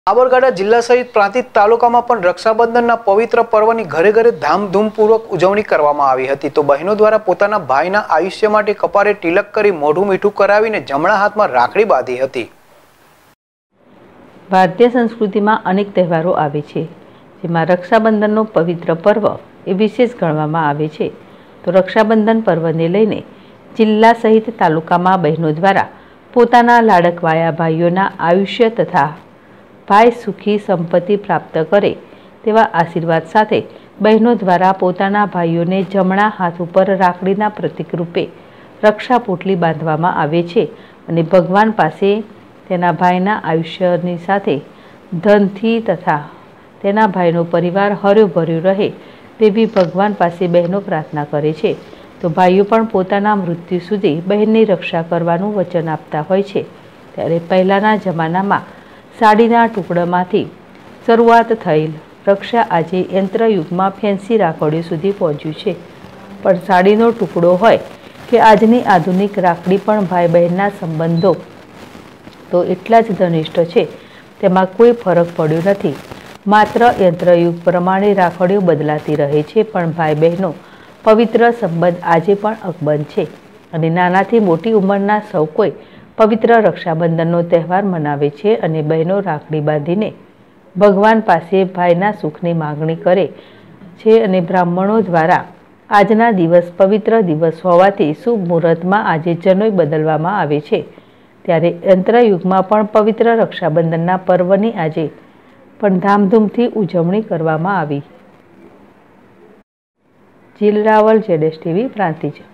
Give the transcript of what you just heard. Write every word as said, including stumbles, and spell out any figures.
સાબરકાંઠા જિલ્લા સહિત પ્રાંતિજ તાલુકામાં પણ રક્ષાબંધનના પવિત્ર પર્વની ઘરે ઘરે ધામધૂમપૂર્વક ઉજવણી કરવામાં આવી હતી। તો બહેનો દ્વારા પોતાના ભાઈના આયુષ્ય માટે કપારે તિલક કરી મોઢું મીઠું કરાવીને જમણા હાથમાં રાખડી બાંધી હતી। ભારતીય સંસ્કૃતિમાં અનેક તહેવારો આવે છે, જેમાં રક્ષાબંધનનો પવિત્ર પર્વ એ વિશેષ ગણવામાં આવે છે। તો રક્ષાબંધન પર્વને લઈને જિલ્લા સહિત તાલુકામાં બહેનો દ્વારા પોતાના લાડકવાયા ભાઈઓના આયુષ્ય તથા ભાઈ સુખી સંપત્તિ પ્રાપ્ત કરે તેવા આશીર્વાદ સાથે બહેનો દ્વારા પોતાના ભાઈઓને જમણા હાથ ઉપર રાખડીના પ્રતીક રૂપે રક્ષા પોટલી બાંધવામાં આવે છે અને ભગવાન પાસે તેના ભાઈના આયુષ્યની સાથે ધનથી તથા તેના ભાઈનો પરિવાર હર્યો ભર્યો રહે તેવી ભગવાન પાસે બહેનો પ્રાર્થના કરે છે। તો ભાઈઓ પણ પોતાના મૃત્યુ સુધી બહેનની રક્ષા કરવાનું વચન આપતા હોય છે। ત્યારે પહેલાંના જમાનામાં સાડીના ટુકડામાંથી શરૂઆત થયેલ રક્ષા આજે યંત્રયુગમાં ફેન્સી રાખડીઓ સુધી પહોંચ્યું છે। પણ સાડીનો ટુકડો હોય કે આજની આધુનિક રાખડી પણ ભાઈ બહેનના સંબંધો તો એટલા જ ઘનિષ્ઠ છે, તેમાં કોઈ ફરક પડ્યો નથી। માત્ર યંત્રયુગ પ્રમાણે રાખડીઓ બદલાતી રહે છે, પણ ભાઈ બહેનો પવિત્ર સંબંધ આજે પણ અકબંધ છે અને નાનાથી મોટી ઉંમરના સૌ કોઈ પવિત્ર રક્ષાબંધનનો તહેવાર મનાવે છે અને બહેનો રાખડી બાંધીને ભગવાન પાસે ભાઈના સુખની માગણી કરે છે અને બ્રાહ્મણો દ્વારા આજના દિવસ પવિત્ર દિવસ હોવાથી શુભ મુહૂર્તમાં આજે જનોઈ બદલવામાં આવે છે। ત્યારે યંત્રયુગમાં પણ પવિત્ર રક્ષાબંધનના પર્વની આજે પણ ધામધૂમથી ઉજવણી કરવામાં આવી। જીલ રાવલ, જેડેશ ટીવી, પ્રાંતિજ।